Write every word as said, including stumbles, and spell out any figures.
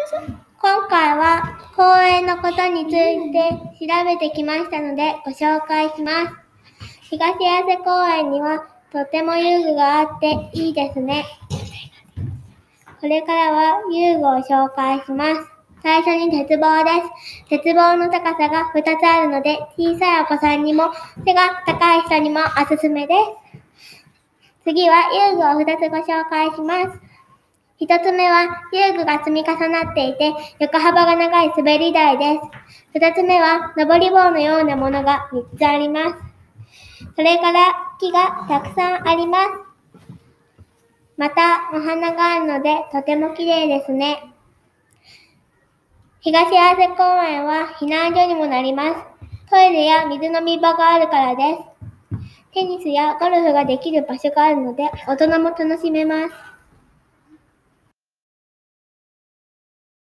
今回は公園のことについて調べてきましたのでご紹介します。東八瀬公園にはとても遊具があっていいですね。これからは遊具を紹介します。最初に鉄棒です。鉄棒の高さがふたつあるので、小さいお子さんにも背が高い人にもおすすめです。次は遊具をふたつご紹介します。ひとつめは遊具が積み重なっていて横幅が長い滑り台です。ふたつめは登り棒のようなものがみっつあります。それから木がたくさんあります。またお花があるのでとてもきれいですね。東八瀬公園は避難所にもなります。トイレや水飲み場があるからです。テニスやゴルフができる場所があるので大人も楽しめます。